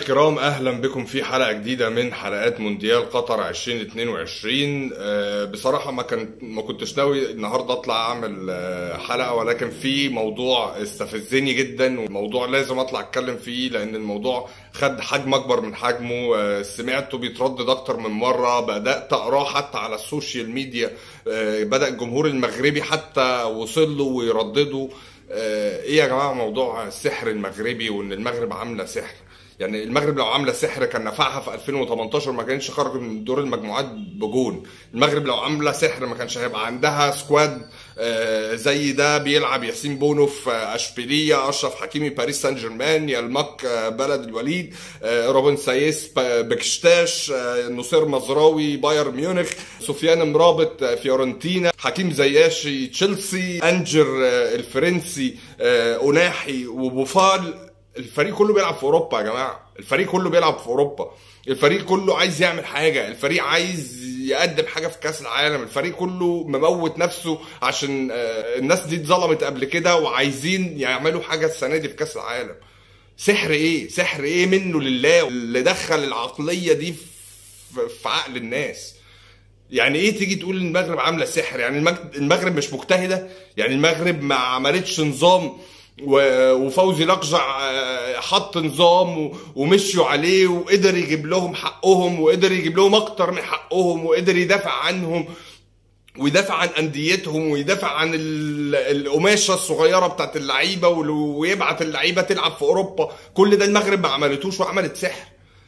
الكرام، اهلا بكم في حلقه جديده من حلقات مونديال قطر 2022. بصراحه ما كنتش ناوي النهارده اطلع اعمل حلقه، ولكن في موضوع استفزني جدا وموضوع لازم اطلع اتكلم فيه، لان الموضوع خد حجم اكبر من حجمه. سمعته بيتردد اكتر من مره، بدات اقراه حتى على السوشيال ميديا. بدا الجمهور المغربي حتى وصل له ويردده. ايه يا جماعه موضوع السحر المغربي، وان المغرب عامله سحر؟ يعني المغرب لو عامله سحر كان نفعها في 2018، ما كانش خرج من دور المجموعات بجون. المغرب لو عامله سحر ما كانش هيبقى عندها سكواد زي ده بيلعب ياسين بونو في اشبيليه، اشرف حكيمي باريس سان جيرمان، يلمك بلد الوليد، روبن سايس بكشتاش، نصير مزراوي بايرن ميونخ، سفيان مرابط فيورنتينا، حكيم زياشي تشيلسي، انجر الفرنسي، اوناحي وبوفال. الفريق كله بيلعب في اوروبا يا جماعه، الفريق كله بيلعب في اوروبا، الفريق كله عايز يعمل حاجه، الفريق عايز يقدم حاجه في كاس العالم، الفريق كله مموت نفسه عشان الناس دي اتظلمت قبل كده وعايزين يعملوا حاجه السنه دي في كاس العالم. سحر ايه؟ سحر ايه منه لله اللي دخل العقليه دي في عقل الناس؟ يعني ايه تيجي تقول المغرب عامله سحر؟ يعني المغرب مش مجتهده؟ يعني المغرب ما عملتش نظام وفوزي لقجع حط نظام ومشوا عليه وقدر يجيب لهم حقهم وقدر يجيب لهم اكتر من حقهم وقدر يدافع عنهم ويدافع عن انديتهم ويدافع عن القماشه الصغيره بتاعت اللعيبه ويبعت اللعيبه تلعب في اوروبا؟ كل ده المغرب ما عملتوش وعملت سحر.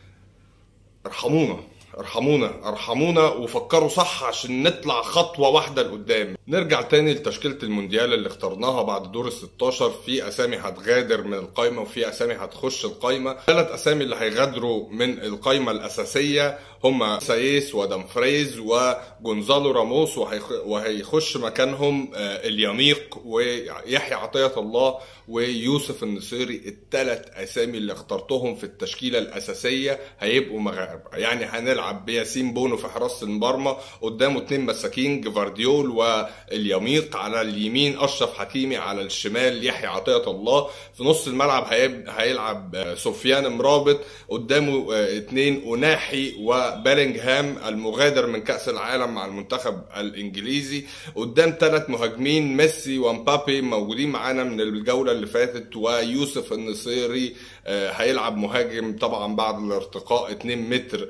ارحمونا ارحمونا ارحمونا وفكروا صح عشان نطلع خطوة واحدة لقدام. نرجع تاني لتشكيلة المونديال اللي اخترناها بعد دور ال16. في اسامي هتغادر من القايمة وفي اسامي هتخش القايمة. 3 اسامي اللي هيغادروا من القايمة الاساسية هما سايس ودامفريز وجونزالو راموس، وهيخش مكانهم اليميق ويحيى عطية الله ويوسف النصيري. ال3 اسامي اللي اخترتهم في التشكيلة الاساسية هيبقوا مغاربة. يعني هنلعب بياسين بونو في حراسة المرمى، قدامه 2 مساكين جفارديول واليميق، على اليمين اشرف حكيمي، على الشمال يحيى عطية الله. في نص الملعب هيلعب سفيان مرابط، قدامه 2 اوناحي وبيلينغهام المغادر من كأس العالم مع المنتخب الانجليزي. قدام 3 مهاجمين ميسي ومبابي موجودين معانا من الجولة اللي فاتت، ويوسف النصيري هيلعب مهاجم طبعا بعد الارتقاء 2 متر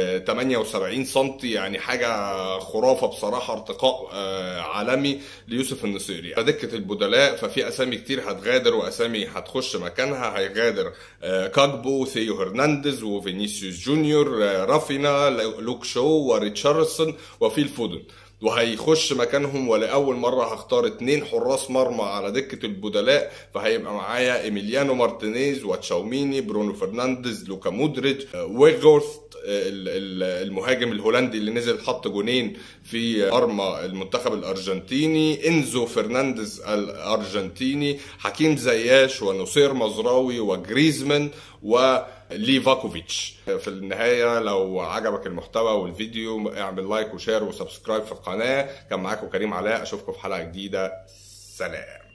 78 سنتي، يعني حاجة خرافة بصراحة، ارتقاء عالمي ليوسف النصيري. دكة البدلاء ففي اسامي كتير هتغادر واسامي هتخش مكانها. هيغادر كاجبو، ثيو هرنانديز وفينيسيوس جونيور، رافينا، لوك شو وريتشارلسون وفيل فودن. وهيخش مكانهم ولأول مرة هختار 2 حراس مرمى على دكة البدلاء، فهيبقى معايا إيميليانو مارتينيز وتشاوميني، برونو فرنانديز، لوكا مودريتش، ويغورث المهاجم الهولندي اللي نزل حط جونين في مرمى المنتخب الأرجنتيني، إنزو فرنانديز الأرجنتيني، حكيم زياش ونصير مزراوي وجريزمان وليفاكوفيتش. في النهاية لو عجبك المحتوى والفيديو اعمل لايك وشير وسبسكرايب في القناة. كان معاكم كريم علاء، اشوفكم في حلقة جديدة. سلام.